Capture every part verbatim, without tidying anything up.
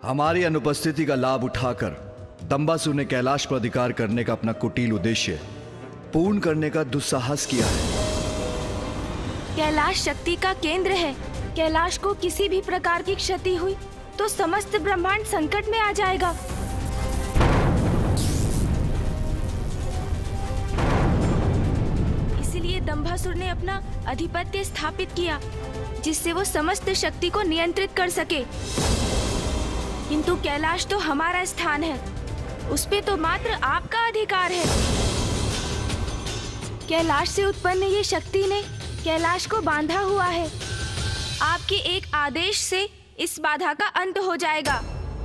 हमारी अनुपस्थिति का लाभ उठाकर दंबासुर ने कैलाश पर अधिकार करने का अपना कुटिल उद्देश्य पूर्ण करने का दुस्साहस किया है। कैलाश शक्ति का केंद्र है। कैलाश को किसी भी प्रकार की क्षति हुई तो समस्त ब्रह्मांड संकट में आ जाएगा। इसलिए दंबासुर ने अपना आधिपत्य स्थापित किया, जिससे वो समस्त शक्ति को नियंत्रित कर सके। किंतु कैलाश तो हमारा स्थान है, उस पे तो मात्र आपका अधिकार है। कैलाश से उत्पन्न ये शक्ति ने कैलाश को बांधा हुआ है। आपके एक आदेश से इस बाधा का अंत हो जाएगा।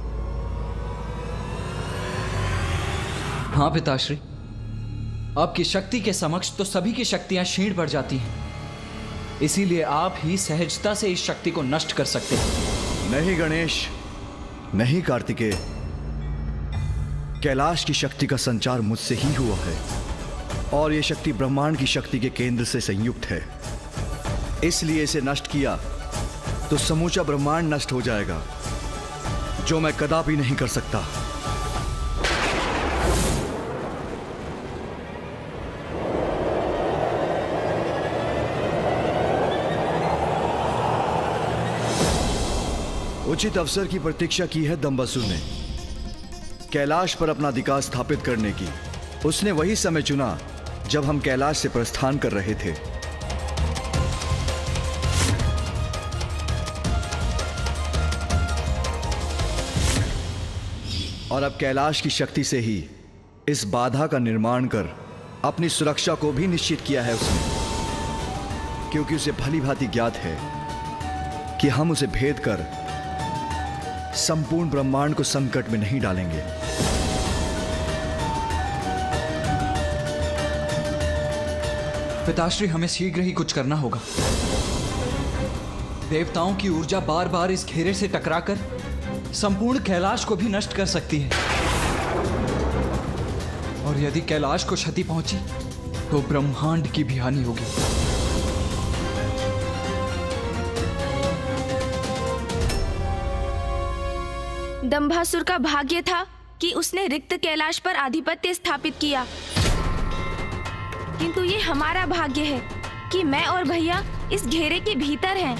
हाँ पिताश्री, आपकी शक्ति के समक्ष तो सभी की शक्तियां क्षीण पड़ जाती हैं। इसीलिए आप ही सहजता से इस शक्ति को नष्ट कर सकते हैं। नहीं गणेश, नहीं कार्तिकेय, कैलाश की शक्ति का संचार मुझसे ही हुआ है और यह शक्ति ब्रह्मांड की शक्ति के केंद्र से संयुक्त है। इसलिए इसे नष्ट किया तो समूचा ब्रह्मांड नष्ट हो जाएगा, जो मैं कदापि नहीं कर सकता। उचित अवसर की प्रतीक्षा की है दंबासुर ने कैलाश पर अपना अधिकार स्थापित करने की। उसने वही समय चुना जब हम कैलाश से प्रस्थान कर रहे थे। और अब कैलाश की शक्ति से ही इस बाधा का निर्माण कर अपनी सुरक्षा को भी निश्चित किया है उसने, क्योंकि उसे भली भांति ज्ञात है कि हम उसे भेद कर संपूर्ण ब्रह्मांड को संकट में नहीं डालेंगे। पिताश्री, हमें शीघ्र ही कुछ करना होगा। देवताओं की ऊर्जा बार बार इस घेरे से टकराकर संपूर्ण कैलाश को भी नष्ट कर सकती है, और यदि कैलाश को क्षति पहुंची तो ब्रह्मांड की भी हानि होगी। दंबासुर का भाग्य था कि उसने रिक्त कैलाश पर आधिपत्य स्थापित किया, किंतु ये हमारा भाग्य है कि मैं और भैया इस घेरे के भीतर हैं।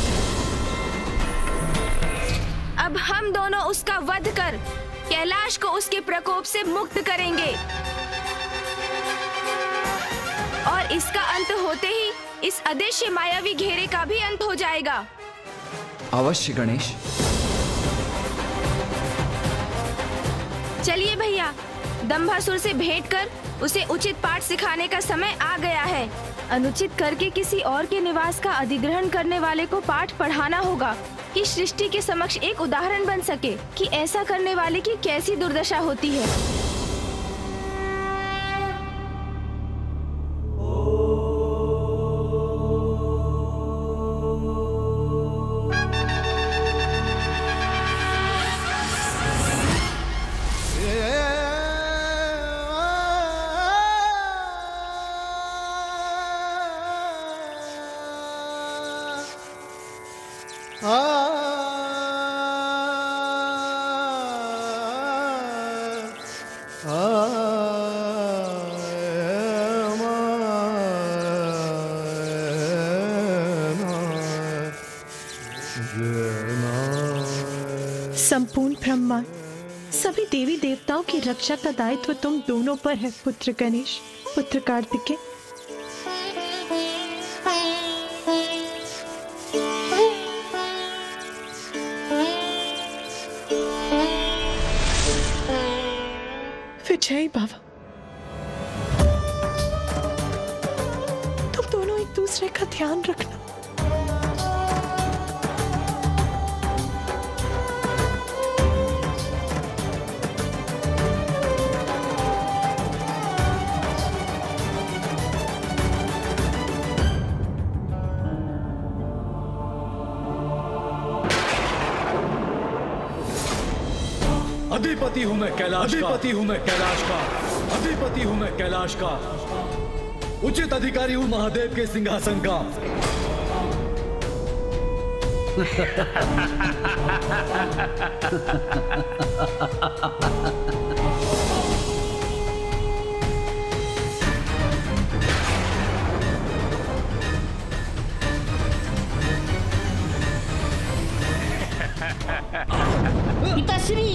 अब हम दोनों उसका वध कर कैलाश को उसके प्रकोप से मुक्त करेंगे, और इसका अंत होते ही इस अदृश्य मायावी घेरे का भी अंत हो जाएगा। अवश्य गणेश। चलिए भैया, दंबासुर से भेंट कर उसे उचित पाठ सिखाने का समय आ गया है। अनुचित करके किसी और के निवास का अधिग्रहण करने वाले को पाठ पढ़ाना होगा कि सृष्टि के समक्ष एक उदाहरण बन सके कि ऐसा करने वाले की कैसी दुर्दशा होती है। संपूर्ण ब्रह्मांड, सभी देवी देवताओं की रक्षा का दायित्व तुम दोनों पर है, पुत्र गणेश, पुत्र कार्तिकेय। विजय बाबा, तुम दोनों एक दूसरे का ध्यान रखना। अधिपति हूं मैं कैलाश का, अधिपति हूं मैं कैलाश का, अधिपति हूं मैं कैलाश का, उचित अधिकारी हूं महादेव के सिंहासन का। पिताश्री,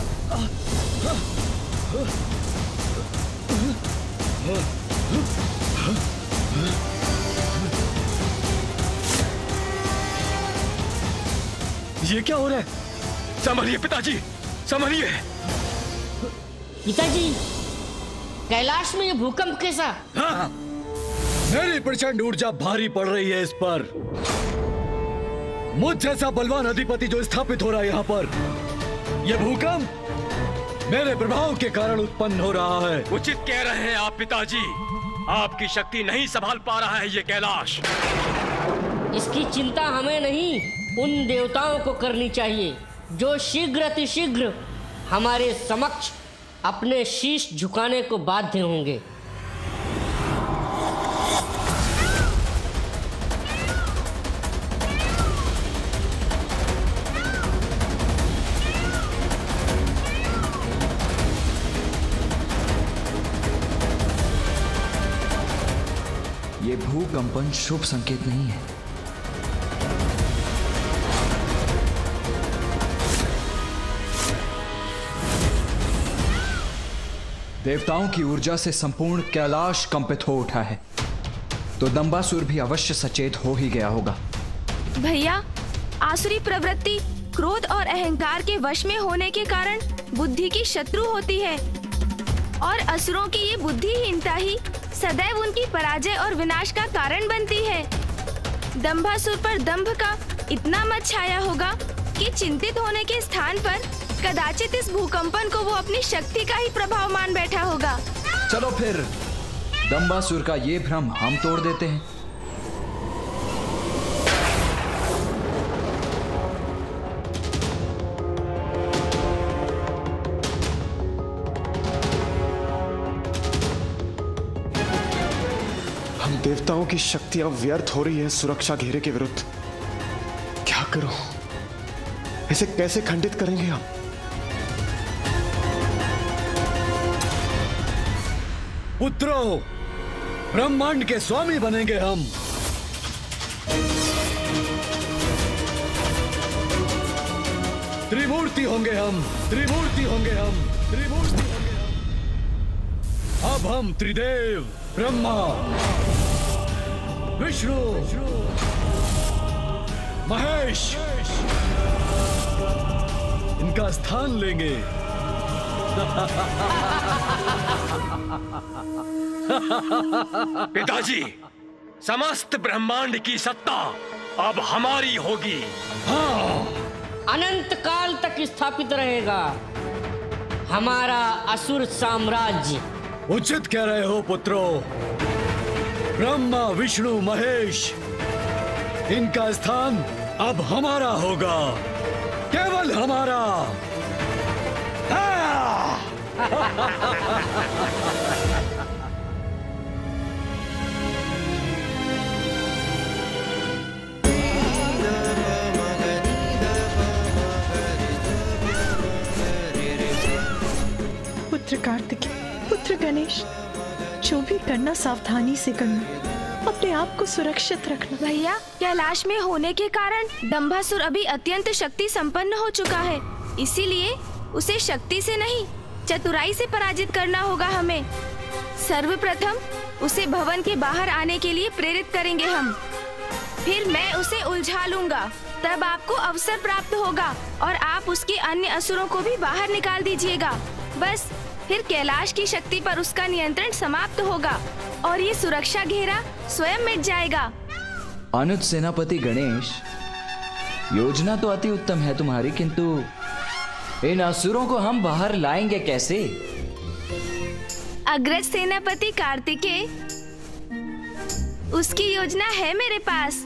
ये क्या हो रहा है? संभलिए पिताजी, संभलिए। पिताजी, कैलाश में ये भूकंप कैसा? हाँ, मेरी प्रचंड ऊर्जा भारी पड़ रही है इस पर। मुझ जैसा बलवान अधिपति जो स्थापित हो रहा है यहाँ पर, यह भूकंप मेरे प्रभाव के कारण उत्पन्न हो रहा है। उचित कह रहे हैं आप पिताजी, आपकी शक्ति नहीं संभाल पा रहा है ये कैलाश। इसकी चिंता हमें नहीं, उन देवताओं को करनी चाहिए जो शीघ्र अतिशीघ्र हमारे समक्ष अपने शीश झुकाने को बाध्य होंगे। ये भूकंपन शुभ संकेत नहीं है। देवताओं की ऊर्जा से संपूर्ण कैलाश कंपित हो उठा है, तो दंबासुर भी अवश्य सचेत हो ही गया होगा। भैया, आसुरी प्रवृत्ति क्रोध और अहंकार के वश में होने के कारण बुद्धि की शत्रु होती है, और असुरों की ये बुद्धिहीनता ही सदैव उनकी पराजय और विनाश का कारण बनती है। दंभासुर पर दंभ का इतना मत छाया होगा कि चिंतित होने के स्थान पर कदाचित इस भूकंपन को वो अपनी शक्ति का ही प्रभाव मान बैठा होगा। चलो फिर दंबासुर का ये भ्रम हम तोड़ देते हैं। हम देवताओं की शक्तियां व्यर्थ हो रही है सुरक्षा घेरे के विरुद्ध। क्या करूं? इसे कैसे खंडित करेंगे हम? पुत्रों, ब्रह्मांड के स्वामी बनेंगे हम। त्रिमूर्ति होंगे हम, त्रिमूर्ति होंगे हम, त्रिमूर्ति होंगे हम। अब हम त्रिदेव ब्रह्मा, विष्णु, महेश इनका स्थान लेंगे। पिताजी, समस्त ब्रह्मांड की सत्ता अब हमारी होगी। हाँ, अनंत काल तक स्थापित रहेगा हमारा असुर साम्राज्य। उचित कह रहे हो पुत्रों। ब्रह्मा, विष्णु, महेश इनका स्थान अब हमारा होगा, केवल हमारा। पुत्र कार्तिकेय, पुत्र गणेश, जो भी करना सावधानी से करना, अपने आप को सुरक्षित रखना। भैया, कैलाश में होने के कारण दंभासुर अभी अत्यंत शक्ति संपन्न हो चुका है, इसीलिए उसे शक्ति से नहीं चतुराई से पराजित करना होगा हमें। सर्वप्रथम उसे भवन के बाहर आने के लिए प्रेरित करेंगे हम, फिर मैं उसे उलझा लूंगा, तब आपको अवसर प्राप्त होगा और आप उसके अन्य असुरों को भी बाहर निकाल दीजिएगा। बस फिर कैलाश की शक्ति पर उसका नियंत्रण समाप्त होगा और ये सुरक्षा घेरा स्वयं मिट जाएगा। अनुज सेनापति गणेश, योजना तो अति उत्तम है तुम्हारी, किंतु इन असुरों को हम बाहर लाएंगे कैसे? अग्रज सेनापति कार्तिकेय, उसकी योजना है मेरे पास।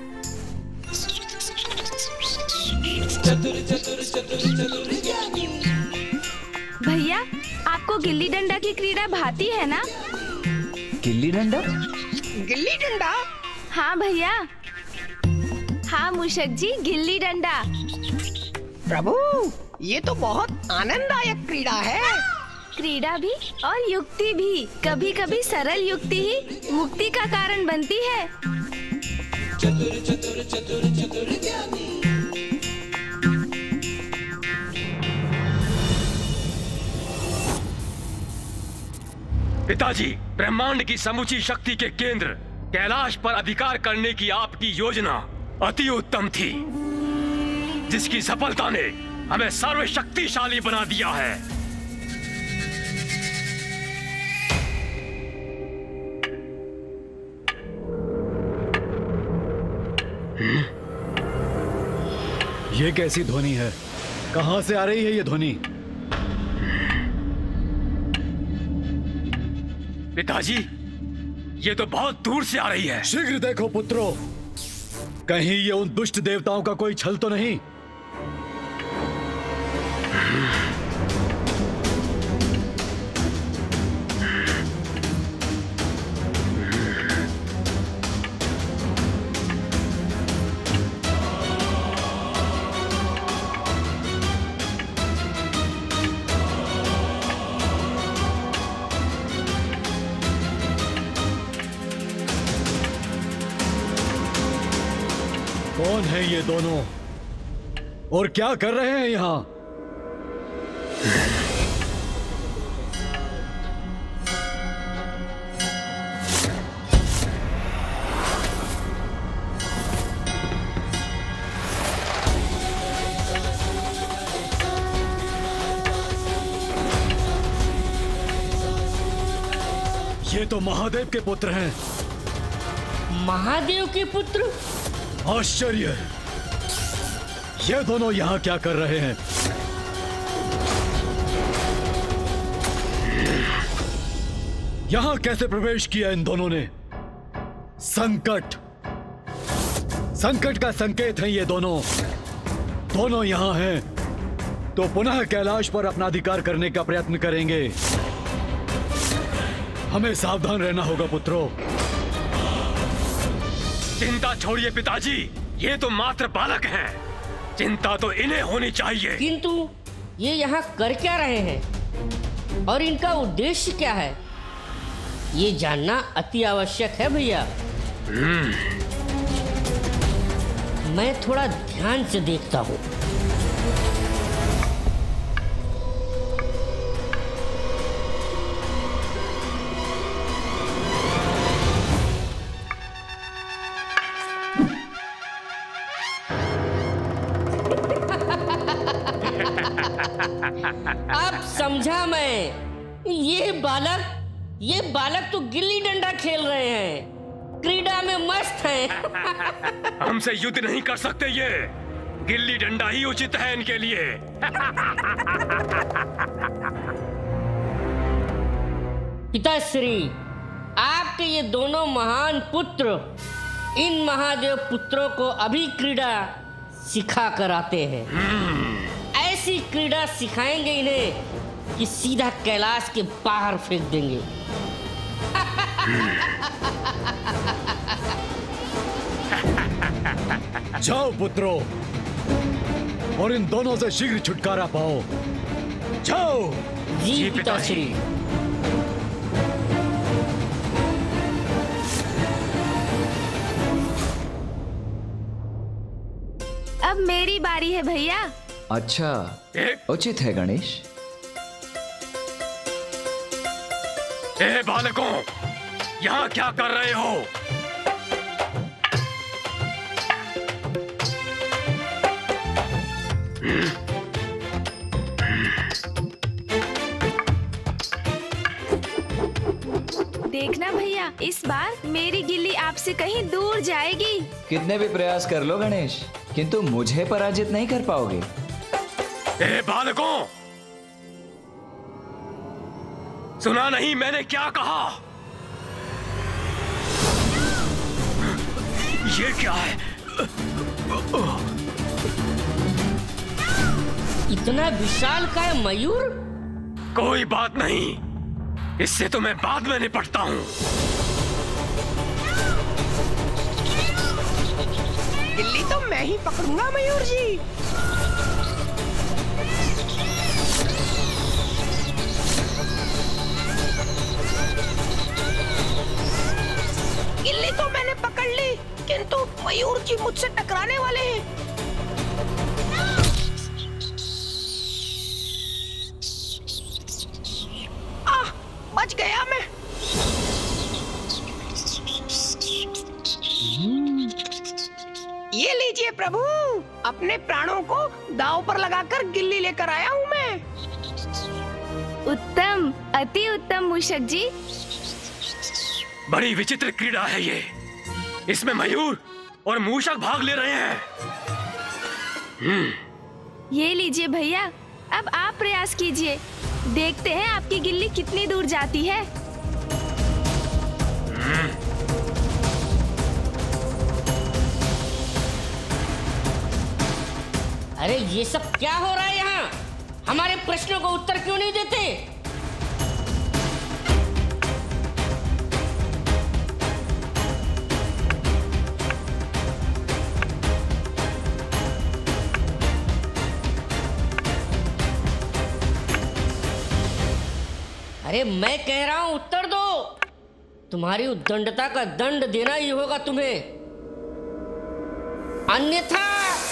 भैया, आपको गिल्ली डंडा की क्रीड़ा भाती है ना? गिल्ली डंडा? गिल्ली डंडा? हाँ भैया, हाँ मूषक जी, गिल्ली डंडा। प्रभु, ये तो बहुत आनंददायक क्रीड़ा है। क्रीड़ा भी और युक्ति भी। कभी कभी सरल युक्ति ही मुक्ति का कारण बनती है। चतुर चतुर चतुर चतुर ज्ञानी। पिताजी, ब्रह्मांड की समूची शक्ति के केंद्र कैलाश पर अधिकार करने की आपकी योजना अति उत्तम थी, जिसकी सफलता ने हमें सर्वशक्तिशाली बना दिया है। ये कैसी ध्वनि है? कहां से आ रही है ये ध्वनि? पिताजी, ये तो बहुत दूर से आ रही है। शीघ्र देखो पुत्रों, कहीं ये उन दुष्ट देवताओं का कोई छल तो नहीं? कौन है ये दोनों और क्या कर रहे हैं यहां? ये तो महादेव के पुत्र हैं। महादेव के पुत्र? आश्चर्य! ये दोनों यहाँ क्या कर रहे हैं? यहाँ कैसे प्रवेश किया इन दोनों ने? संकट! संकट का संकेत है ये दोनों। दोनों यहाँ हैं तो पुनः कैलाश पर अपना अधिकार करने का प्रयत्न करेंगे। हमें सावधान रहना होगा पुत्रों। चिंता छोड़िए पिताजी, ये तो मात्र बालक हैं। चिंता तो इन्हें होनी चाहिए। किंतु ये यहाँ कर क्या रहे हैं और इनका उद्देश्य क्या है, ये जानना अति आवश्यक है भैया। मैं थोड़ा ध्यान से देखता हूँ। अब समझा मैं। ये बालक ये बालक तो गिल्ली डंडा खेल रहे हैं, क्रीड़ा में मस्त हैं। हमसे युद्ध नहीं कर सकते ये। गिल्ली डंडा ही उचित है इनके लिए। पिताश्री, आपके ये दोनों महान पुत्र इन महादेव पुत्रों को अभी क्रीड़ा सिखा कर आते हैं। ऐसी क्रीड़ा सिखाएंगे इन्हें कि सीधा कैलाश के बाहर फेंक देंगे। जाओ पुत्रों और इन दोनों से शीघ्र छुटकारा पाओ। जाओ। जी पिताश्री। अब मेरी बारी है भैया। अच्छा, उचित है गणेश। ए बालकों, यहाँ क्या कर रहे हो? देखना भैया, इस बार मेरी गिल्ली आपसे कहीं दूर जाएगी। कितने भी प्रयास कर लो गणेश, किंतु मुझे पराजित नहीं कर पाओगे। ए बालकों, सुना नहीं मैंने क्या कहा? ये क्या है? इतना विशाल का है मयूर? कोई बात नहीं, इससे तो मैं बाद में निपटता हूं। गिल्ली तो मैं ही पकड़ूंगा मयूर जी। गिल्ली तो मैंने पकड़ ली, किंतु मयूर जी मुझसे टकराने वाले हैं। आह, बच गया मैं। ये लीजिए प्रभु, अपने प्राणों को दांव पर लगाकर गिल्ली लेकर आया हूँ मैं। उत्तम, अति उत्तम मूषक जी। बड़ी विचित्र क्रीड़ा है ये। इसमें मयूर और मूषक भाग ले रहे हैं। ये लीजिए भैया, अब आप प्रयास कीजिए, देखते हैं आपकी गिल्ली कितनी दूर जाती है। अरे ये सब क्या हो रहा है यहाँ? हमारे प्रश्नों को उत्तर क्यों नहीं देते? अरे मैं कह रहा हूं उत्तर दो। तुम्हारी उद्दंडता का दंड देना ही होगा तुम्हें, अन्यथा।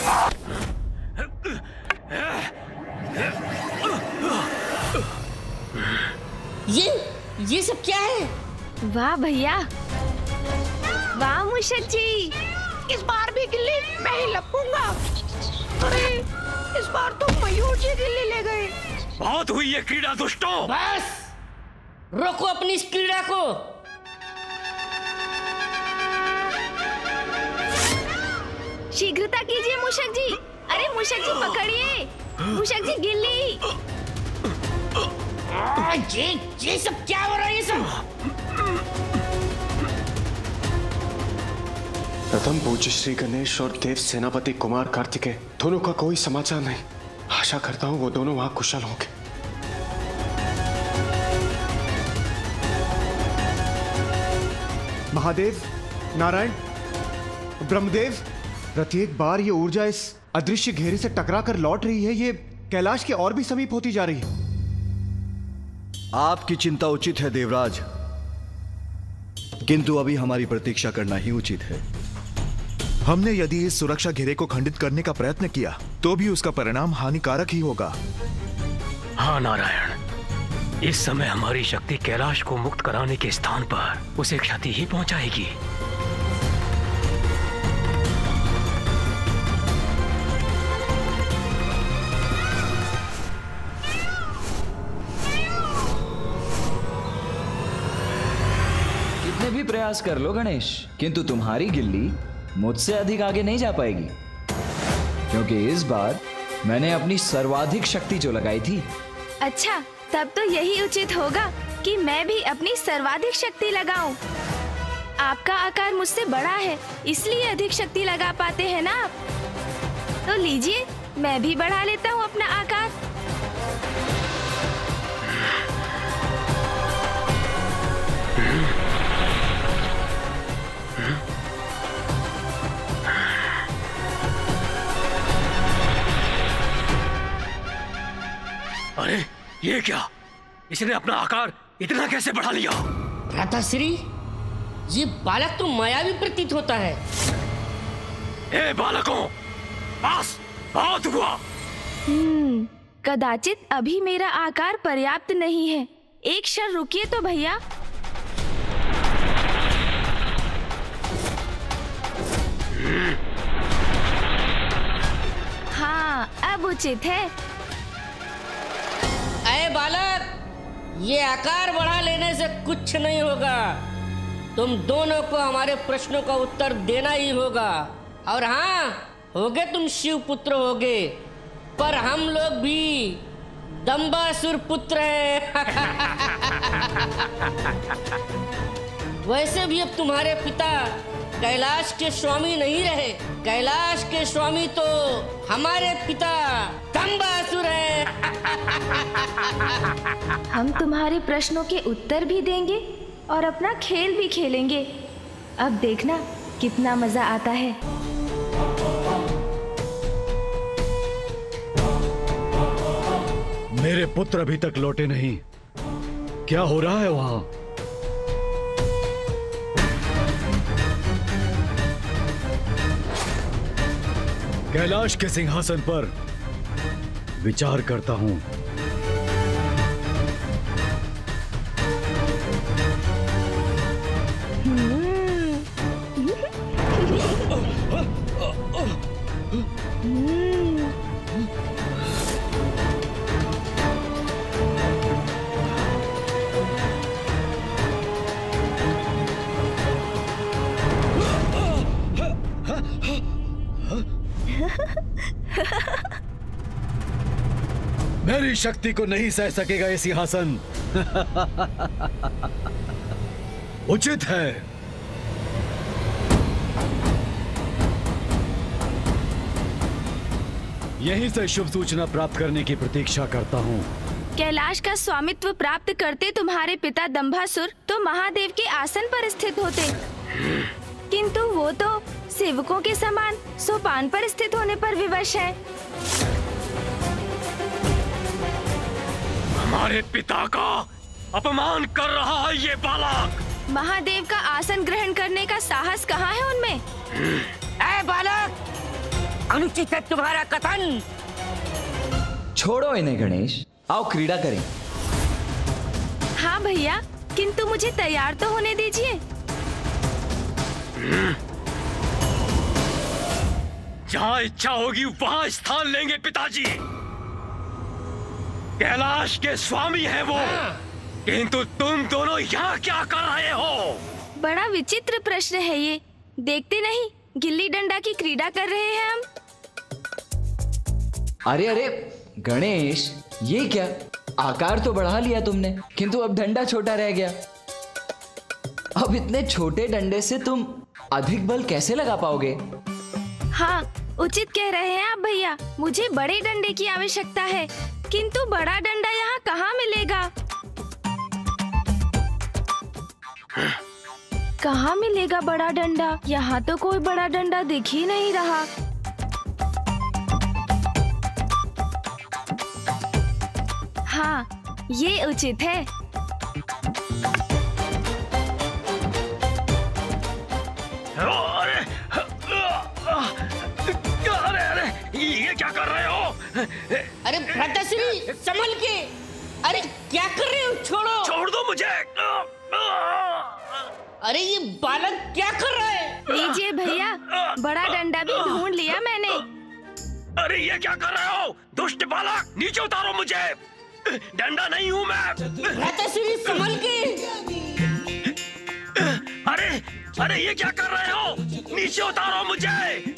ये ये सब क्या है? वाह भैया, वाह मूषक जी। इस बार भी गिल्ली मैं ही लपूंगा। अरे इस बार तो मयूर जी गिल्ली ले गए। बहुत हुई ये क्रीड़ा दुष्टों। बस रोको अपनी इस क्रीड़ा को। शीघ्रता कीजिए मूषक जी। अरे मूषक जी पकड़िए, मूषक जी गिल्ली। ये ये सब क्या हो रहा है? ये सब प्रथम पूज्य श्री गणेश और देव सेनापति कुमार कार्तिकेय दोनों का कोई समाचार नहीं। आशा करता हूँ वो दोनों वहां कुशल होंगे। महादेव, नारायण, ब्रह्मदेव, प्रत्येक बार ये ऊर्जा इस अदृश्य घेरे से टकरा कर लौट रही है। ये कैलाश के और भी समीप होती जा रही है। आपकी चिंता उचित है देवराज, किंतु अभी हमारी प्रतीक्षा करना ही उचित है। हमने यदि इस सुरक्षा घेरे को खंडित करने का प्रयत्न किया तो भी उसका परिणाम हानिकारक ही होगा। हाँ नारायण, इस समय हमारी शक्ति कैलाश को मुक्त कराने के स्थान पर उसे क्षति ही पहुंचाएगी। कितने भी प्रयास कर लो गणेश, किंतु तुम्हारी गिल्ली मुझसे अधिक आगे नहीं जा पाएगी, क्योंकि इस बार मैंने अपनी सर्वाधिक शक्ति जो लगाई थी। अच्छा, तब तो यही उचित होगा कि मैं भी अपनी सर्वाधिक शक्ति लगाऊं। आपका आकार मुझसे बड़ा है, इसलिए अधिक शक्ति लगा पाते हैं ना आप। तो लीजिए, मैं भी बढ़ा लेता हूं अपना आकार। अरे ये क्या? इसने अपना आकार इतना कैसे बढ़ा लिया? भ्राताश्री, ये बालक तो मायावी प्रतीत होता है। ए बालकों, बस बहुत हुआ। हम्म, कदाचित अभी मेरा आकार पर्याप्त नहीं है। एक क्षण रुकिए तो भैया। हाँ, अब उचित है। अरे बालक, ये आकार बढ़ा लेने से कुछ नहीं होगा। तुम दोनों को हमारे प्रश्नों का उत्तर देना ही होगा। और हाँ, होगे तुम शिव पुत्र होगे, पर हम लोग भी दंबासुर पुत्र हैं। वैसे भी अब तुम्हारे पिता कैलाश के स्वामी नहीं रहे। कैलाश के स्वामी तो हमारे पिता दंबासुर हैं। हम तुम्हारे प्रश्नों के उत्तर भी देंगे और अपना खेल भी खेलेंगे। अब देखना कितना मजा आता है। मेरे पुत्र अभी तक लौटे नहीं। क्या हो रहा है वहां? कैलाश के सिंहासन पर विचार करता हूं। मेरी शक्ति को नहीं सह सकेगा ये सिंहासन। उचित है। यहीं से शुभ सूचना प्राप्त करने की प्रतीक्षा करता हूँ। कैलाश का स्वामित्व प्राप्त करते तुम्हारे पिता दंभासुर तो महादेव के आसन पर स्थित होते, किंतु वो तो सेवकों के समान सोपान पर स्थित होने पर विवश है। हमारे पिता का अपमान कर रहा है ये बालक। महादेव का आसन ग्रहण करने का साहस कहाँ है उनमें? ऐ बालक, अनुचित है तुम्हारा कथन। छोड़ो इन्हें गणेश, आओ क्रीड़ा करें। हाँ भैया, किंतु मुझे तैयार तो होने दीजिए। जहाँ इच्छा होगी वहाँ स्थान लेंगे पिताजी। कैलाश के स्वामी है वो, किंतु तुम दोनों यहाँ क्या कर रहे हो? बड़ा विचित्र प्रश्न है ये। देखते नहीं गिल्ली डंडा की क्रीड़ा कर रहे हैं हम। अरे अरे गणेश, ये क्या? आकार तो बढ़ा लिया तुमने, किंतु अब डंडा छोटा रह गया। अब इतने छोटे डंडे से तुम अधिक बल कैसे लगा पाओगे? हाँ, उचित कह रहे हैं आप भैया। मुझे बड़े डंडे की आवश्यकता है, किंतु बड़ा डंडा यहाँ कहाँ मिलेगा? कहाँ मिलेगा बड़ा डंडा? यहाँ तो कोई बड़ा डंडा दिख ही नहीं रहा। हाँ, ये उचित है। अरे अरे अरे ये क्या कर रहे हो? अरे भ्राताश्री, संभल के। अरे क्या कर रहे हो? छोड़ो। छोड़ दो मुझे। अरे ये बालक क्या कर रहा है? लीजिए भैया, बड़ा डंडा भी ढूंढ लिया मैंने। अरे ये क्या कर रहे हो? दुष्ट बालक, नीचे उतारो मुझे। डंडा नहीं हूँ मैं। भ्राताश्री, संभल के। अरे अरे ये क्या कर रहे हो? नीचे उतारो मुझे।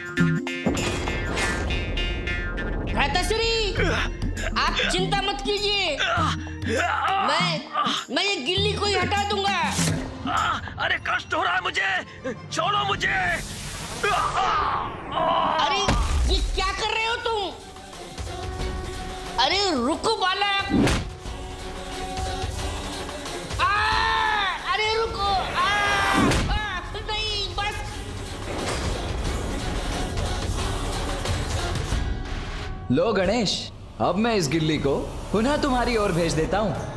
भ्राताश्री, आप चिंता मत कीजिए। मैं मैं ये गिल्ली को ही हटा दूंगा। अरे कष्ट हो रहा है मुझे, छोड़ो मुझे। अरे ये क्या कर रहे हो तुम? अरे रुको बालक। आ, अरे रुको। आ, आ, नहीं, बस। लो गणेश, अब मैं इस गिल्ली को पुनः तुम्हारी ओर भेज देता हूँ।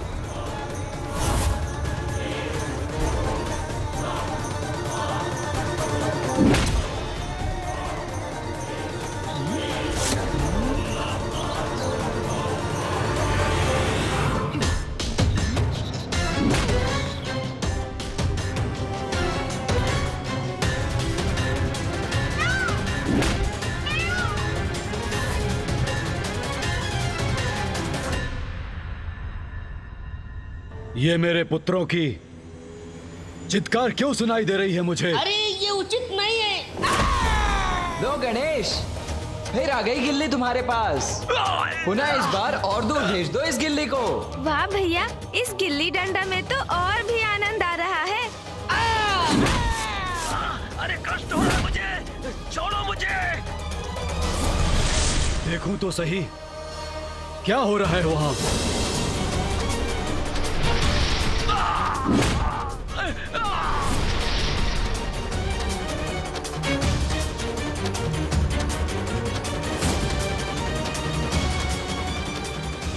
ये मेरे पुत्रों की चित्कार क्यों सुनाई दे रही है मुझे? अरे ये उचित नहीं है। लो गणेश, फिर आ गई गिल्ली तुम्हारे पास। पुनः इस बार और दूर भेज दो इस गिल्ली को। वाह भैया, इस गिल्ली डंडा में तो और भी आनंद आ रहा है। अरे कष्ट हो रहा है मुझे, छोड़ो मुझे। देखूं तो सही क्या हो रहा है वहां।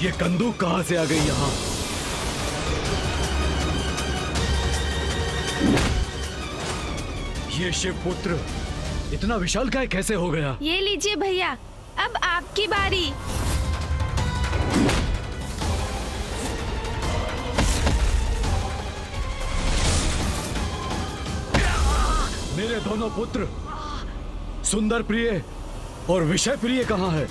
ये कंदूक कहां से आ गई यहाँ? ये शिवपुत्र इतना विशालकाय कैसे हो गया? ये लीजिए भैया, अब आपकी बारी। मेरे दोनों पुत्र सुंदर प्रिय और विषय प्रिय कहाँ है?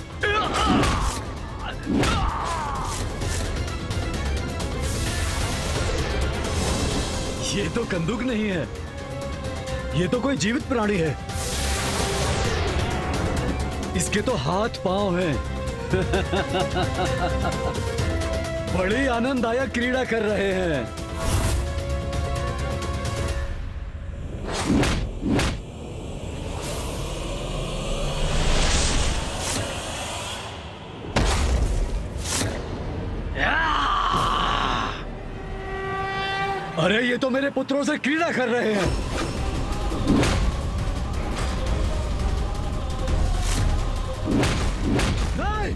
ये तो कंदूक नहीं है, ये तो कोई जीवित प्राणी है। इसके तो हाथ पांव हैं। बड़ी आनंददायक क्रीड़ा कर रहे हैं। अरे ये तो मेरे पुत्रों से क्रीड़ा कर रहे हैं। नहीं,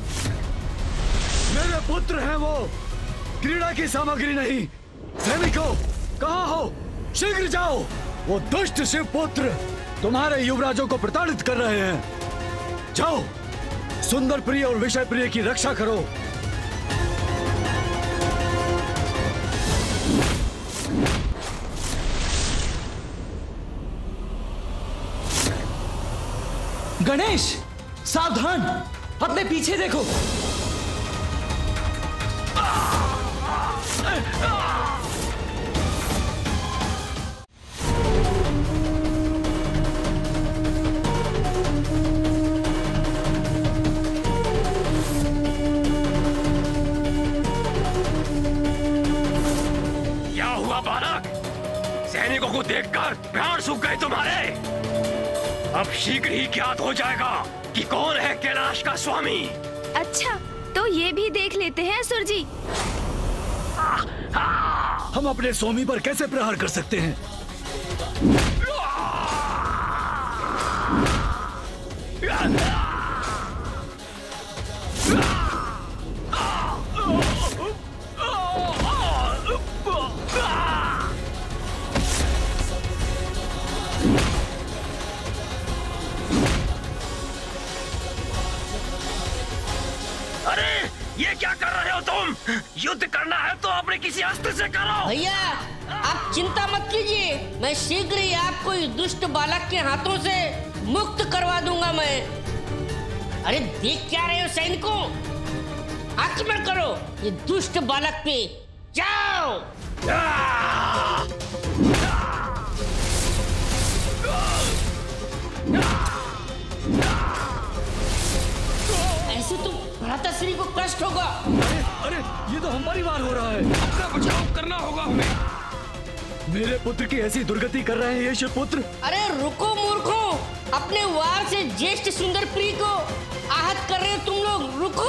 मेरे पुत्र हैं वो, क्रीड़ा की सामग्री नहीं। सैनिकों, कहाँ हो? शीघ्र जाओ। वो दुष्ट शिवपुत्र तुम्हारे युवराजों को प्रताड़ित कर रहे हैं। जाओ, सुंदर प्रिय और विषय प्रिय की रक्षा करो। गणेश, सावधान, अपने पीछे देखो। क्या हुआ बालक? सैनिकों को देखकर प्राण सूख गए तुम्हारे? अब शीघ्र ही ज्ञात हो जाएगा कि कौन है कैलाश का स्वामी। अच्छा, तो ये भी देख लेते हैं असुर जी। हम अपने स्वामी पर कैसे प्रहार कर सकते हैं? ये क्या कर रहे हो तुम? युद्ध करना है तो अपने किसी अस्त्र से करो। भैया, आप चिंता मत कीजिए, मैं शीघ्र ही आपको इस दुष्ट बालक के हाथों से मुक्त करवा दूंगा मैं। अरे देख क्या रहे हो सैनिकों, आक्रमण करो ये दुष्ट बालक पे, जाओ। ऐसे तो भ्राताश्री को कष्ट होगा। अरे, अरे ये तो हमारी बार हो रहा है। अपना बचाव करना होगा हमें। मेरे पुत्र की ऐसी दुर्गति कर रहे हैं ये शिवपुत्र। अरे रुको मूर्खों, अपने वार से ज्येष्ठ सुंदर प्रिय को आहत कर रहे हो तुम लोग, रुको।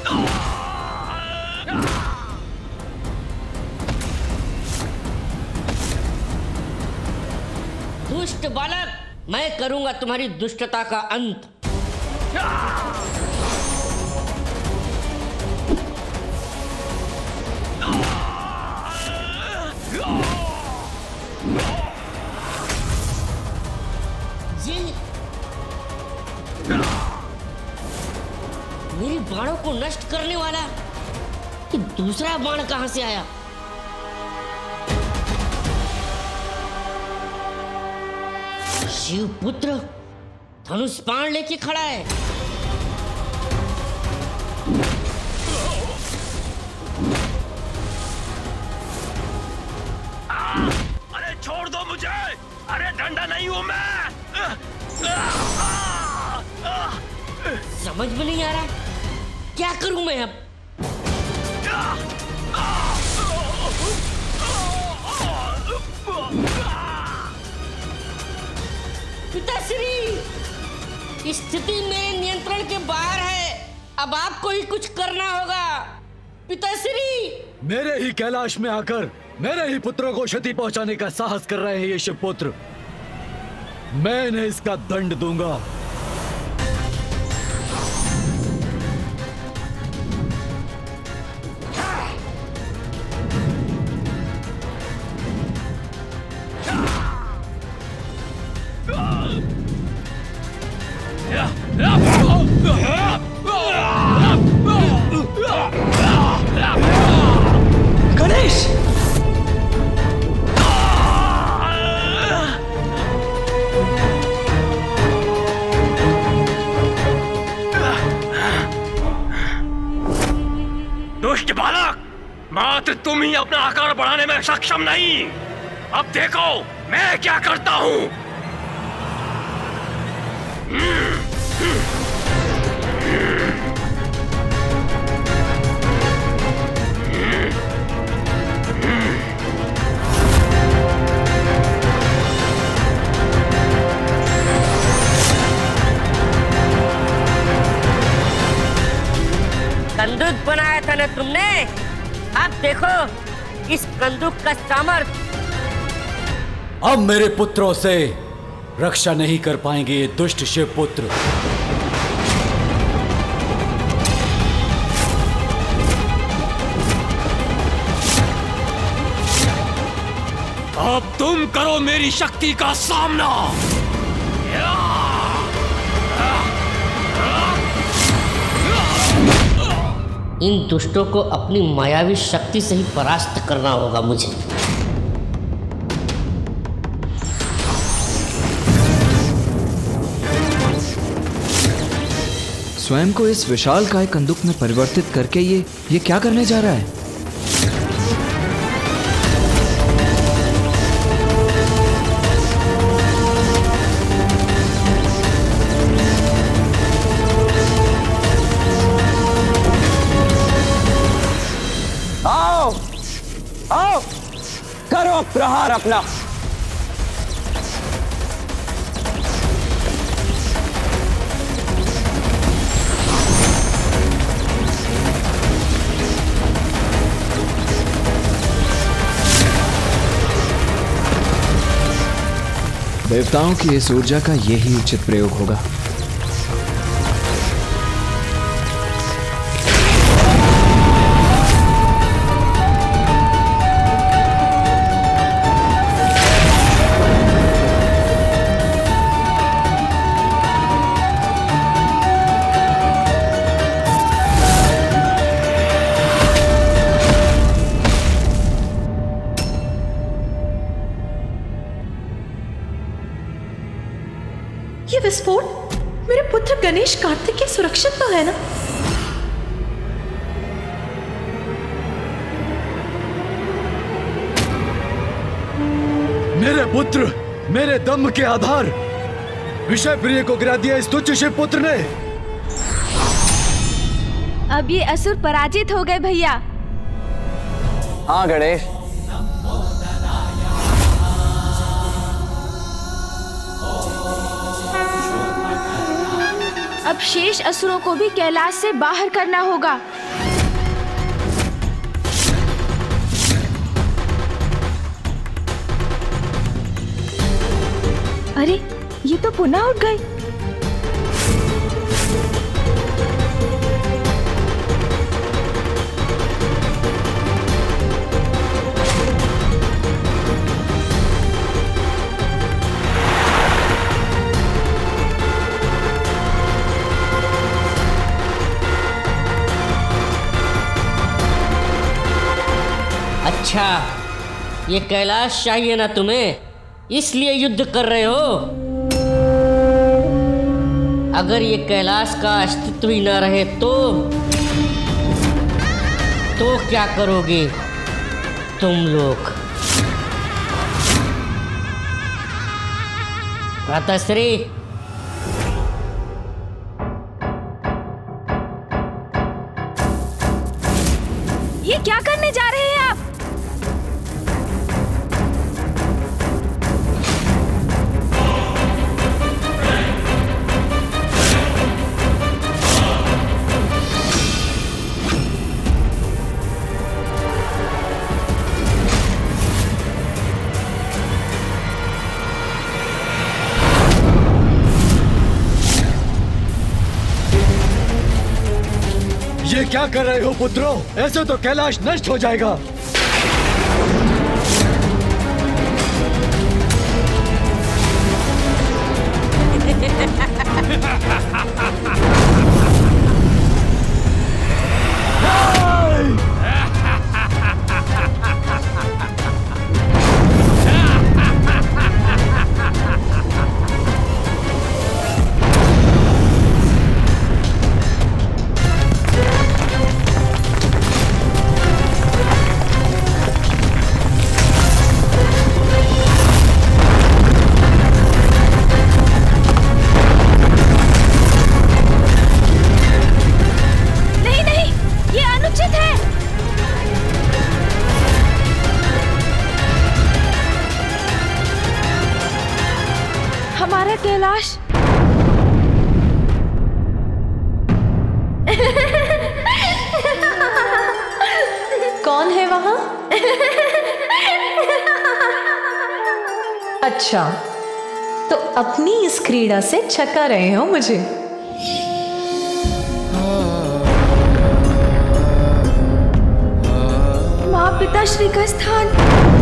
दुष्ट बालक, मैं करूंगा तुम्हारी दुष्टता का अंत। मेरी बाणों को नष्ट करने वाला ये दूसरा बाण कहां से आया? शिवपुत्र धनुष बाण लेके खड़ा है। आ, अरे छोड़ दो मुझे, अरे डंडा नहीं हूं मैं। समझ में नहीं आ रहा क्या करूं मैं अब? पिताश्री, स्थिति मेरे नियंत्रण के बाहर है, अब आपको ही कुछ करना होगा। पिताश्री, मेरे ही कैलाश में आकर मेरे ही पुत्रों को क्षति पहुंचाने का साहस कर रहे हैं ये शिवपुत्र। मैं इन्हें इसका दंड दूंगा। दुष्ट बालक, मात्र तुम ही अपना आकार बढ़ाने में सक्षम नहीं। अब देखो मैं क्या करता हूं। कंदूक बनाया था ना तुमने, अब देखो इस कंदूक का सामर्थ्य। अब मेरे पुत्रों से रक्षा नहीं कर पाएंगे ये दुष्ट शिव पुत्र। अब तुम करो मेरी शक्ति का सामना। इन दुष्टों को अपनी मायावी शक्ति से ही परास्त करना होगा मुझे। स्वयं को इस विशालकाय कंदुक में परिवर्तित करके ये ये क्या करने जा रहा है? आओ आओ करो प्रहार अपना। देवताओं की इस ऊर्जा का यही उचित प्रयोग होगा। ये विस्फोट मेरे पुत्र गणेश कार्तिक के सुरक्षित तो है ना? मेरे पुत्र, मेरे दम के आधार, विषय प्रिय को गिरा दिया इस तुच्छ शिव पुत्र ने। अब ये असुर पराजित हो गए भैया। हाँ गणेश, अब शेष असुरों को भी कैलाश से बाहर करना होगा। अरे ये तो पुनः उठ गए। अच्छा, ये कैलाश चाहिए ना तुम्हें, इसलिए युद्ध कर रहे हो। अगर ये कैलाश का अस्तित्व ही ना रहे तो तो क्या करोगे तुम लोग? भ्राताश्री, ये क्या करने जा रहे हैं आप? ये क्या कर रहे हो पुत्रों? ऐसे तो कैलाश नष्ट हो जाएगा। गलत है। हमारा कैलाश कौन है वहां? अच्छा, तो अपनी इस क्रीड़ा से छका रहे हो मुझे। माँ पिता श्री का स्थान।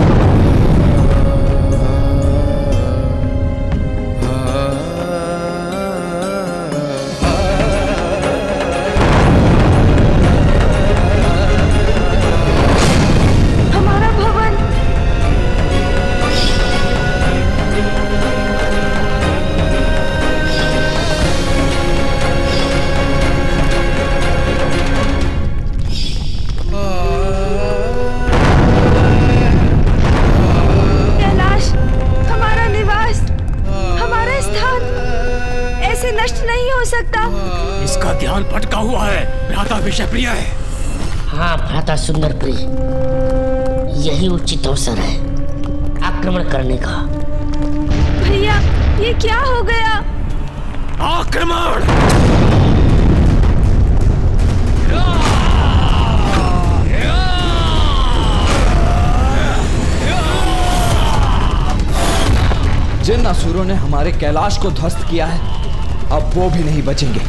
इसका ध्यान भटका हुआ है, भ्राता विषयप्रिय है। हाँ भ्राता सुंदर प्रिय, यही उचित अवसर है आक्रमण करने का। भैया ये क्या हो गया? आक्रमण! जिन असुरों ने हमारे कैलाश को ध्वस्त किया है, अब वो भी नहीं बचेंगे।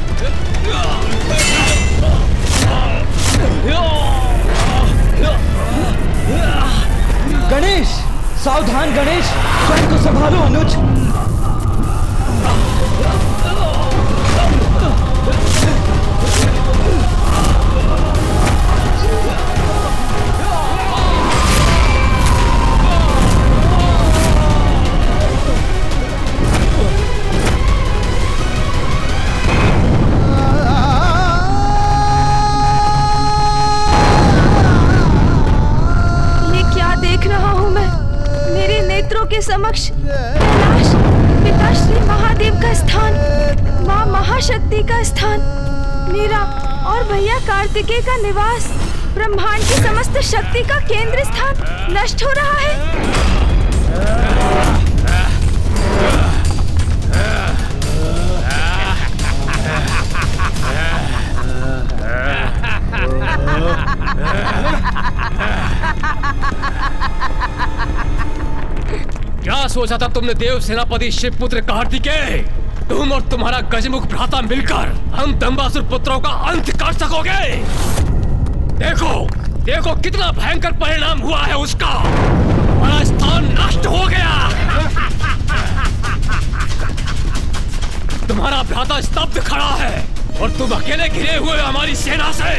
गणेश, सावधान गणेश, स्वयं को संभालो अनुज। के समक्ष कैलाश, पिता श्री महादेव का स्थान, माँ महाशक्ति का स्थान, मेरा और भैया कार्तिकेय का निवास, ब्रह्मांड की समस्त शक्ति का केंद्र स्थान नष्ट हो रहा है। क्या सोचा था तुमने देव सेनापति शिवपुत्र कार्तिकेय? तुम और तुम्हारा गजमुख भ्राता मिलकर हम दंबासुर पुत्रों का अंत कर सकोगे? देखो, देखो कितना भयंकर परिणाम हुआ है उसका। हमारा स्थान नष्ट हो गया। तुम्हारा भ्राता स्तब्ध खड़ा है और तुम अकेले घिरे हुए हमारी सेना से।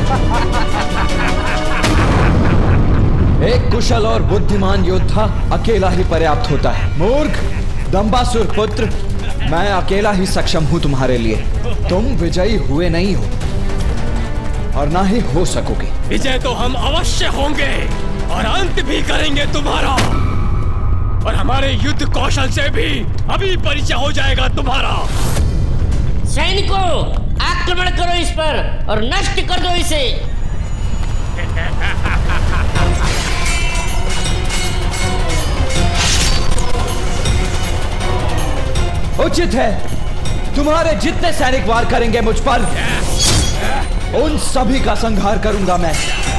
एक कुशल और बुद्धिमान योद्धा अकेला ही पर्याप्त होता है। मूर्ख दंबासुर पुत्र, मैं अकेला ही सक्षम हूं तुम्हारे लिए। तुम विजयी हुए नहीं हो और ना ही हो सकोगे। विजय तो हम अवश्य होंगे और अंत भी करेंगे तुम्हारा, और हमारे युद्ध कौशल से भी अभी परिचय हो जाएगा तुम्हारा। सैनिकों, आक्रमण करो इस पर और नष्ट कर दो इसे। उचित है, तुम्हारे जितने सैनिक वार करेंगे मुझ पर, उन सभी का संहार करूंगा मैं।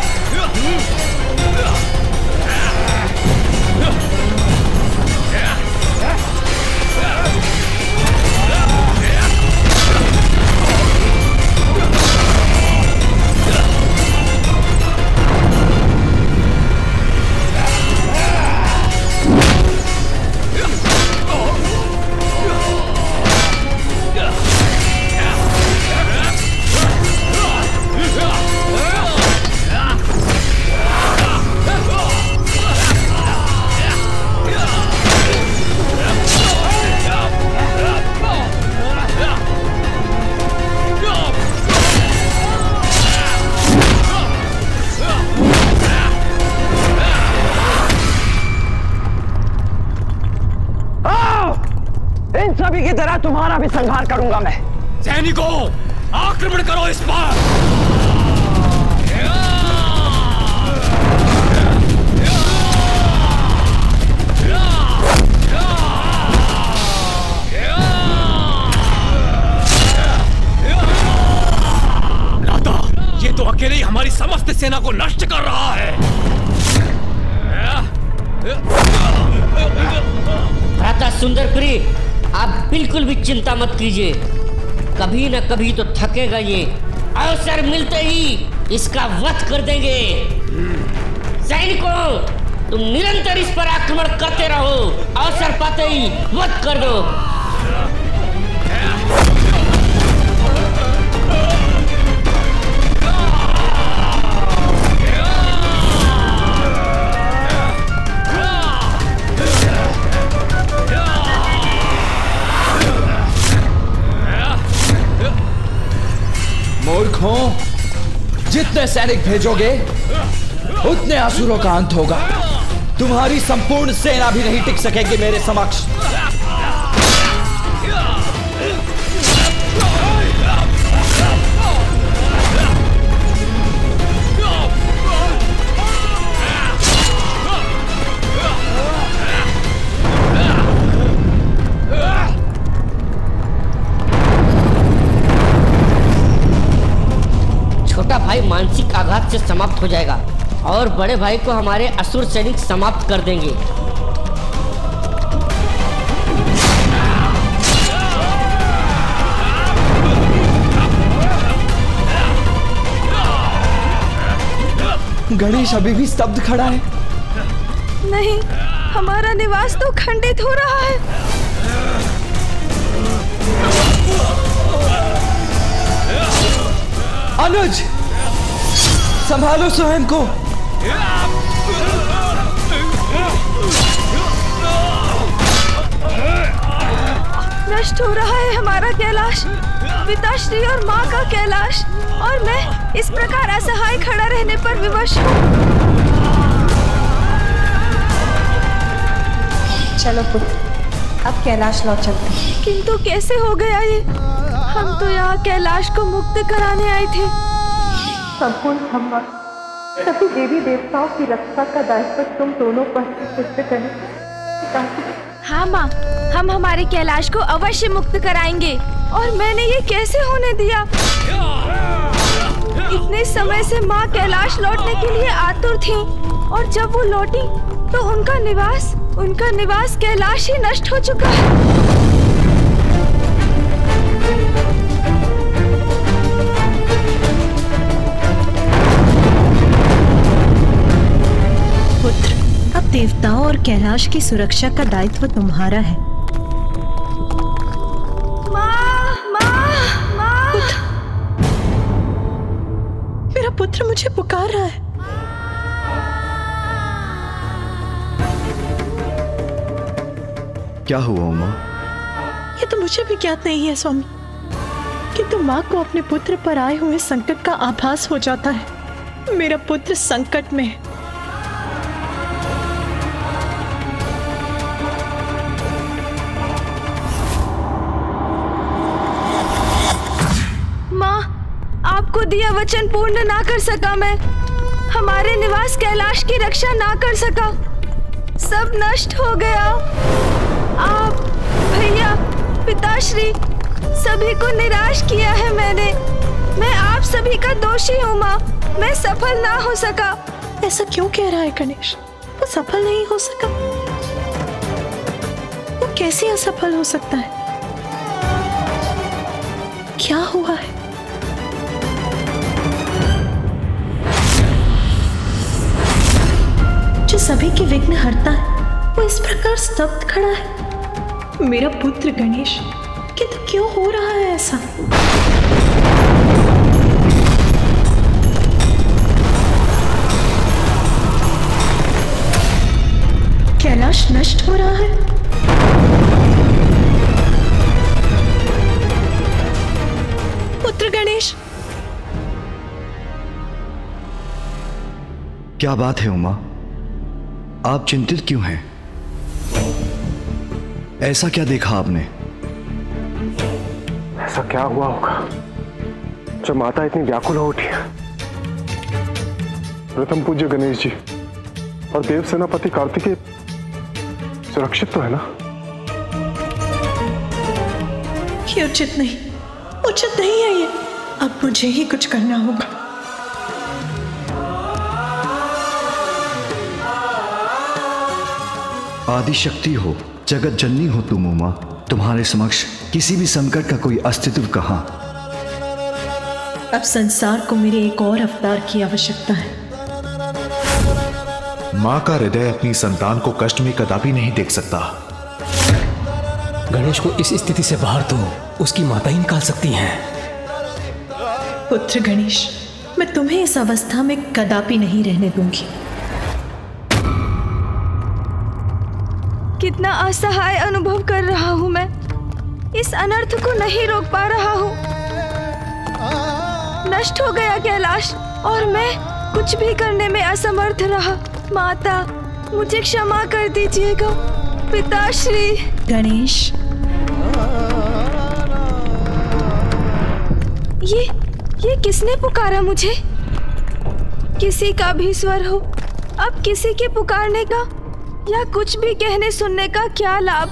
की तरह तुम्हारा भी संहार करूंगा मैं। सैनिकों, आक्रमण करो इस पर। समस्त सेना को नष्ट कर रहा है। भ्राता सुंदरपुरी, आप बिल्कुल भी चिंता मत कीजिए, कभी न कभी तो थकेगा ये, अवसर मिलते ही इसका वध कर देंगे। सैनिकों, तुम निरंतर इस पर आक्रमण करते रहो, अवसर पाते ही वध कर दो। मूर्खों, जितने सैनिक भेजोगे उतने असुरों का अंत होगा। तुम्हारी संपूर्ण सेना भी नहीं टिक सकेगी मेरे समक्ष। छोटा भाई मानसिक आघात से समाप्त हो जाएगा और बड़े भाई को हमारे असुर सैनिक समाप्त कर देंगे। गणेश अभी भी स्तब्ध खड़ा है। नहीं, हमारा निवास तो खंडित हो रहा है। अनुज, संभालो स्वयं को। नष्ट हो रहा है हमारा कैलाश, पिताश्री और माँ का कैलाश, और मैं इस प्रकार असहाय खड़ा रहने पर विवश हूँ। चलो पुत्र, अब कैलाश लौट चलते हैं। किंतु कैसे हो गया ये? हम तो यहाँ कैलाश को मुक्त कराने आए थे। संपूर्ण ब्रह्मांड, सभी देवी देवताओं की रक्षा का दायित्व तुम दोनों पर पुत्र करें। हाँ माँ, हम हमारे कैलाश को अवश्य मुक्त कराएंगे। और मैंने ये कैसे होने दिया? इतने समय से माँ कैलाश लौटने के लिए आतुर थी, और जब वो लौटी तो उनका निवास उनका निवास कैलाश ही नष्ट हो चुका है। पुत्र, अब देवताओं और कैलाश की सुरक्षा का दायित्व तुम्हारा है। माँ, माँ, माँ। पुत्र, मेरा पुत्र मुझे पुकार रहा है। क्या हुआ उमा? ये तो मुझे भी ज्ञात नहीं है स्वामी, किंतु माँ को अपने पुत्र पर आए हुए संकट का आभास हो जाता है। मेरा पुत्र संकट में है। माँ, आपको दिया वचन पूर्ण ना कर सका मैं, हमारे निवास कैलाश की रक्षा ना कर सका, सब नष्ट हो गया। आप, भैया, पिताश्री, सभी को निराश किया है मैंने। मैं आप सभी का दोषी हूँ माँ, मैं सफल ना हो सका। ऐसा क्यों कह रहा है गणेश? वो सफल नहीं हो सका? वो कैसे असफल हो सकता है? क्या हुआ है? जो सभी के विघ्न हरता है, वो इस प्रकार स्तब्ध खड़ा है। मेरा पुत्र गणेश, किंतु क्यों हो रहा है ऐसा? कैलाश नष्ट हो रहा है। पुत्र गणेश, क्या बात है उमा? आप चिंतित क्यों हैं? ऐसा क्या देखा आपने? ऐसा क्या हुआ होगा जो माता इतनी व्याकुल हो उठी? प्रथम पूज्य गणेश जी और देव सेनापति कार्तिकेय सुरक्षित तो है ना? ये उचित नहीं, उचित नहीं है ये। अब मुझे ही कुछ करना होगा। आदि शक्ति हो, जगत जननी हो तुम उमा। तुम्हारे समक्ष किसी भी संकट का कोई अस्तित्व कहाँ। अब संसार को मेरे एक और अवतार की आवश्यकता है। माँ का हृदय अपनी संतान को कष्ट में कदापि नहीं देख सकता। गणेश को इस स्थिति से बाहर तो उसकी माता ही निकाल सकती हैं। पुत्र गणेश, मैं तुम्हें इस अवस्था में कदापि नहीं रहने दूंगी। कितना असहाय अनुभव कर रहा हूँ मैं। इस अनर्थ को नहीं रोक पा रहा हूँ। नष्ट हो गया कैलाश और मैं कुछ भी करने में असमर्थ रहा। माता, मुझे क्षमा कर दीजिएगा। पिताश्री। गणेश, ये ये किसने पुकारा मुझे? किसी का भी स्वर हो, अब किसी के पुकारने का या कुछ भी कहने सुनने का क्या लाभ?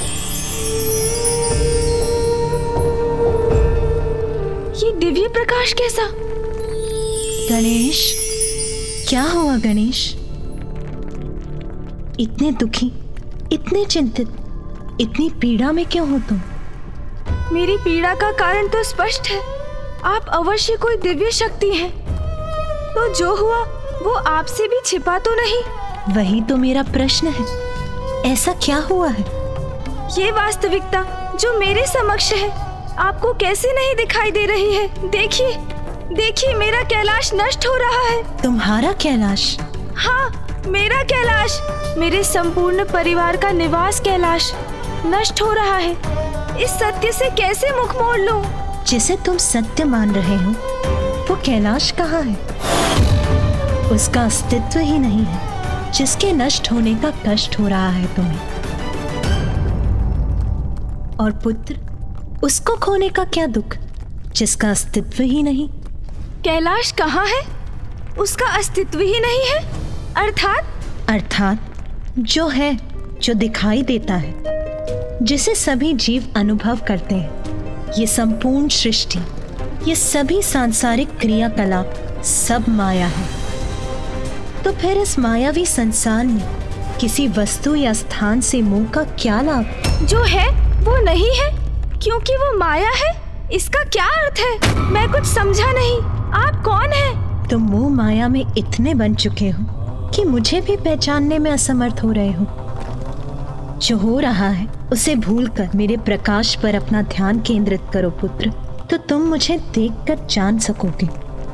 ये दिव्य प्रकाश कैसा? गणेश, क्या हुआ गणेश? इतने दुखी, इतने चिंतित, इतनी पीड़ा में क्यों हो तुम? मेरी पीड़ा का कारण तो स्पष्ट है। आप अवश्य कोई दिव्य शक्ति हैं। तो जो हुआ वो आपसे भी छिपा तो नहीं? वही तो मेरा प्रश्न है। ऐसा क्या हुआ है? ये वास्तविकता जो मेरे समक्ष है आपको कैसे नहीं दिखाई दे रही है? देखिए, देखिए, मेरा कैलाश नष्ट हो रहा है। तुम्हारा कैलाश? हाँ, मेरा कैलाश, मेरे संपूर्ण परिवार का निवास कैलाश नष्ट हो रहा है। इस सत्य से कैसे मुख मोड़ लूं? जिसे तुम सत्य मान रहे हो वो कैलाश कहाँ है? उसका अस्तित्व ही नहीं है, जिसके नष्ट होने का कष्ट हो रहा है तुम्हें। और पुत्र, उसको खोने का क्या दुख, जिसका अस्तित्व ही नहीं? कैलाश कहाँ है? उसका अस्तित्व ही नहीं है। अर्थात अर्थात जो है, जो दिखाई देता है, जिसे सभी जीव अनुभव करते हैं। ये संपूर्ण सृष्टि, ये सभी सांसारिक क्रियाकलाप सब माया है। तो फिर इस मायावी संसार में किसी वस्तु या स्थान से मोह का क्या लाभ? जो है वो नहीं है क्योंकि वो माया है। इसका क्या अर्थ है? मैं कुछ समझा नहीं। आप कौन हैं? तुम मोह माया में इतने बन चुके हो कि मुझे भी पहचानने में असमर्थ हो रहे हो। जो हो रहा है उसे भूलकर मेरे प्रकाश पर अपना ध्यान केंद्रित करो पुत्र, तो तुम मुझे देखकर जान सकोगे।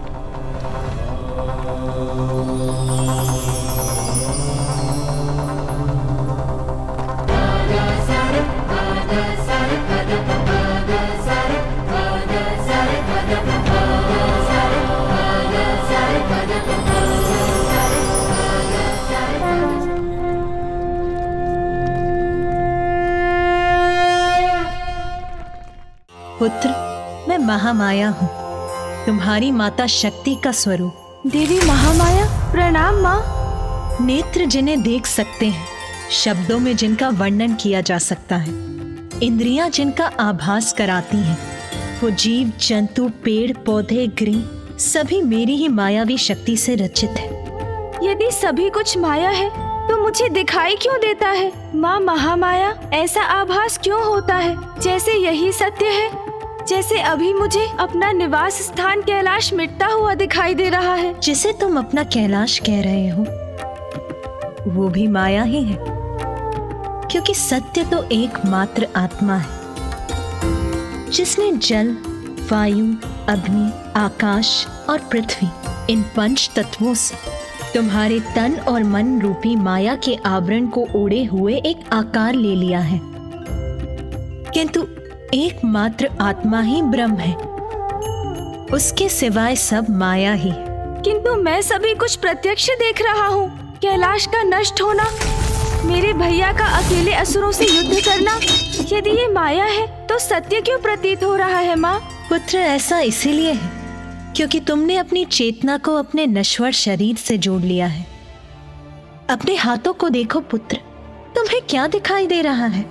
पुत्र, मैं महामाया हूँ, तुम्हारी माता शक्ति का स्वरूप। देवी महामाया, प्रणाम माँ। नेत्र जिन्हें देख सकते हैं, शब्दों में जिनका वर्णन किया जा सकता है, इंद्रियां जिनका आभास कराती हैं, वो जीव जंतु, पेड़ पौधे, गृह सभी मेरी ही मायावी शक्ति से रचित है। यदि सभी कुछ माया है तो मुझे दिखाई क्यों देता है? माँ महामाया, ऐसा आभास क्यों होता है जैसे यही सत्य है? जैसे अभी मुझे अपना निवास स्थान कैलाश मिटता हुआ दिखाई दे रहा है। जिसे तुम अपना कैलाश कह रहे हो वो भी माया ही है, क्योंकि सत्य तो एकमात्र आत्मा है जिसने जल, वायु, अग्नि, आकाश और पृथ्वी इन पंच तत्वों से तुम्हारे तन और मन रूपी माया के आवरण को ओढ़े हुए एक आकार ले लिया है। किंतु एकमात्र आत्मा ही ब्रह्म है, उसके सिवाय सब माया ही है। किंतु मैं सभी कुछ प्रत्यक्ष देख रहा हूँ। कैलाश का नष्ट होना, मेरे भैया का अकेले असुरों से युद्ध करना, यदि ये माया है तो सत्य क्यों प्रतीत हो रहा है माँ? पुत्र, ऐसा इसीलिए है क्योंकि तुमने अपनी चेतना को अपने नश्वर शरीर से जोड़ लिया है। अपने हाथों को देखो पुत्र, तुम्हें क्या दिखाई दे रहा है?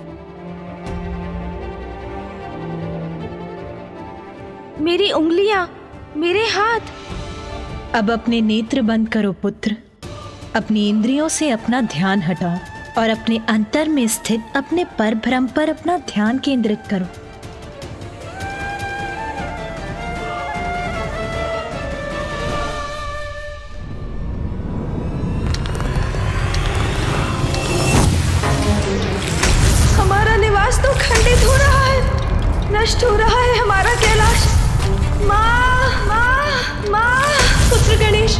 मेरी उंगलियां, मेरे हाथ। अब अपने नेत्र बंद करो पुत्र, अपनी इंद्रियों से अपना ध्यान हटाओ और अपने अंतर में स्थित अपने पर भ्रम पर अपना ध्यान केंद्रित करो। हमारा निवास तो खंडित हो रहा है, नष्ट हो रहा है हमारा कैलाश। माँ, माँ, माँ, पुत्र गणेश।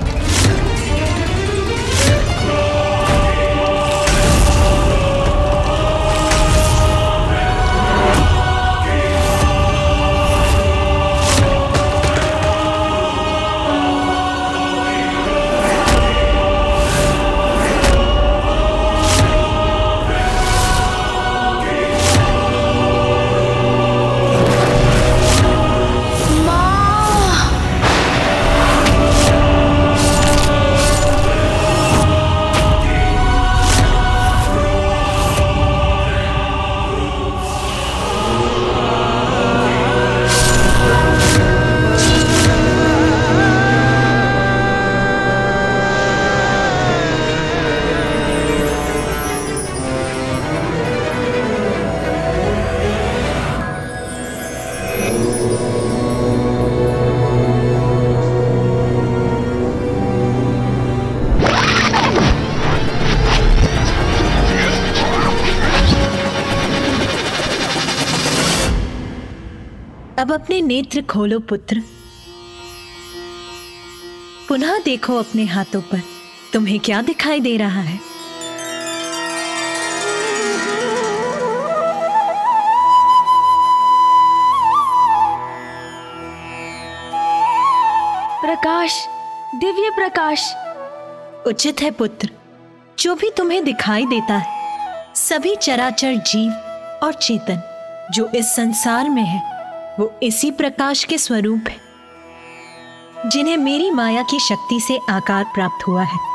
अब अपने नेत्र खोलो पुत्र, पुनः देखो अपने हाथों पर, तुम्हें क्या दिखाई दे रहा है? प्रकाश, दिव्य प्रकाश। उचित है पुत्र, जो भी तुम्हें दिखाई देता है सभी चराचर जीव और चेतन जो इस संसार में है वो इसी प्रकाश के स्वरूप है जिन्हें मेरी माया की शक्ति से आकार प्राप्त हुआ है।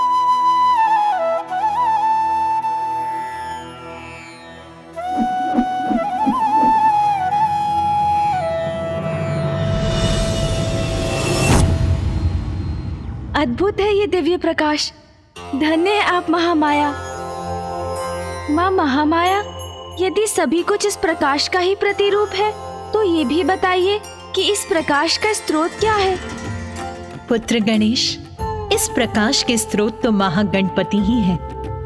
अद्भुत है ये दिव्य प्रकाश। धन्य है आप महामाया। माँ महामाया, यदि सभी कुछ इस प्रकाश का ही प्रतिरूप है तो ये भी बताइए कि इस प्रकाश का स्रोत क्या है? पुत्र गणेश, इस प्रकाश के स्रोत तो महागणपति ही है।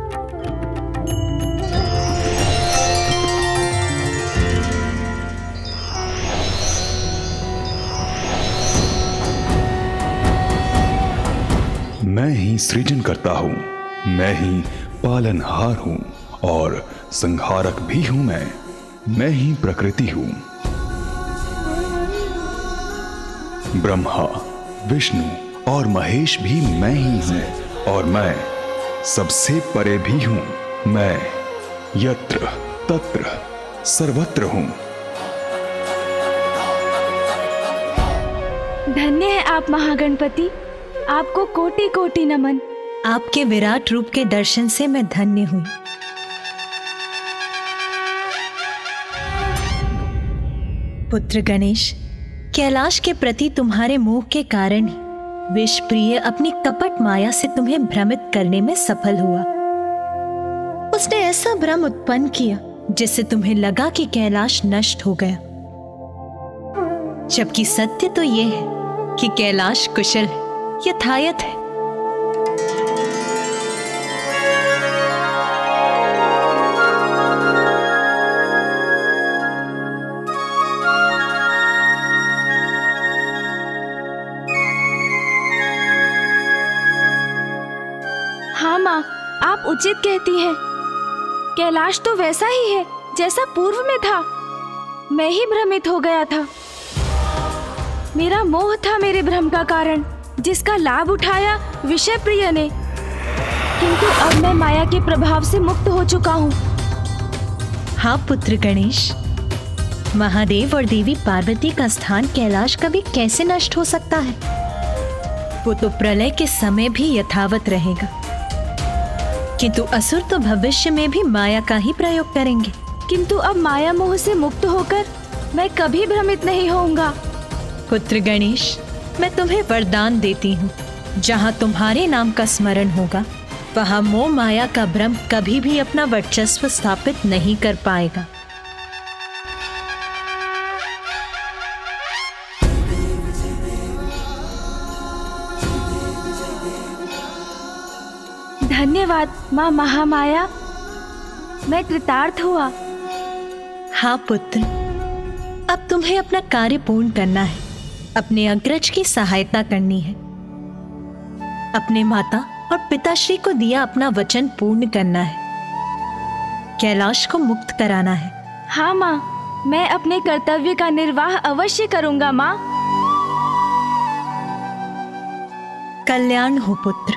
मैं ही सृजन करता हूँ, मैं ही पालनहार हूँ और संहारक भी हूँ। मैं मैं ही प्रकृति हूँ। ब्रह्मा, विष्णु और महेश भी मैं ही हूँ और मैं सबसे परे भी हूँ। मैं यत्र तत्र सर्वत्र हूँ। धन्य है आप महागणपति, आपको कोटि कोटि नमन। आपके विराट रूप के दर्शन से मैं धन्य हुई। पुत्र गणेश, कैलाश के प्रति तुम्हारे मोह के कारण ही विषप्रिय अपनी कपट माया से तुम्हें भ्रमित करने में सफल हुआ। उसने ऐसा भ्रम उत्पन्न किया जिससे तुम्हें लगा कि कैलाश नष्ट हो गया, जबकि सत्य तो यह है कि कैलाश कुशल है, यथायथ है। हाँ माँ, आप उचित कहती हैं। कैलाश तो वैसा ही है जैसा पूर्व में था। मैं ही भ्रमित हो गया था। मेरा मोह था मेरे भ्रम का कारण, जिसका लाभ उठाया विषय प्रिय ने। किंतु अब मैं माया के प्रभाव से मुक्त हो चुका हूँ। हाँ पुत्र गणेश, महादेव और देवी पार्वती का स्थान कैलाश कभी कैसे नष्ट हो सकता है? वो तो प्रलय के समय भी यथावत रहेगा, किंतु असुर तो भविष्य में भी माया का ही प्रयोग करेंगे। किंतु अब माया मोह से मुक्त होकर मैं कभी भ्रमित नहीं होऊंगा। पुत्र गणेश, मैं तुम्हें वरदान देती हूँ, जहाँ तुम्हारे नाम का स्मरण होगा वहां मोह माया का ब्रह्म कभी भी अपना वर्चस्व स्थापित नहीं कर पाएगा। धन्यवाद माँ महामाया, मैं कृतार्थ हुआ। हाँ पुत्र, अब तुम्हें अपना कार्य पूर्ण करना है, अपने अग्रज की सहायता करनी है, अपने माता और पिताश्री को दिया अपना वचन पूर्ण करना है, कैलाश को मुक्त कराना है। हाँ माँ, मैं अपने कर्तव्य का निर्वाह अवश्य करूंगा माँ। कल्याण हो पुत्र।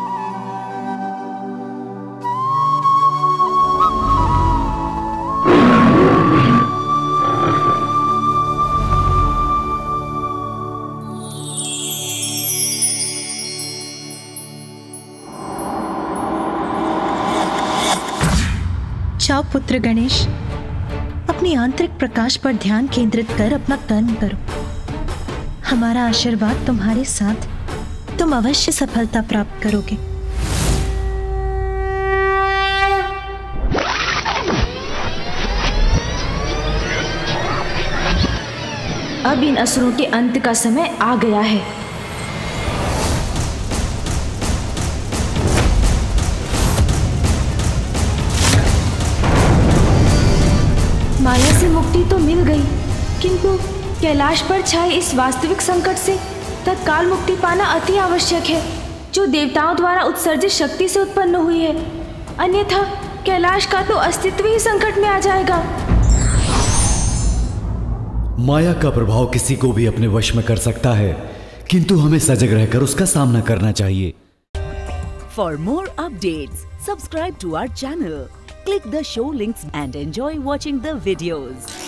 जाओ पुत्र गणेश, अपनी आंतरिक प्रकाश पर ध्यान केंद्रित कर अपना कर्म करो। हमारा आशीर्वाद तुम्हारे साथ, तुम अवश्य सफलता प्राप्त करोगे। अब इन असुरों के अंत का समय आ गया है। माया से मुक्ति तो मिल गई, किंतु कैलाश पर छाए इस वास्तविक संकट से तत्काल मुक्ति पाना अति आवश्यक है, जो देवताओं द्वारा उत्सर्जित शक्ति से उत्पन्न हुई है। अन्यथा कैलाश का तो अस्तित्व ही संकट में आ जाएगा। माया का प्रभाव किसी को भी अपने वश में कर सकता है, किंतु हमें सजग रहकर उसका सामना करना चाहिए। For more updates, subscribe to our channel, click the show links and enjoy watching the videos.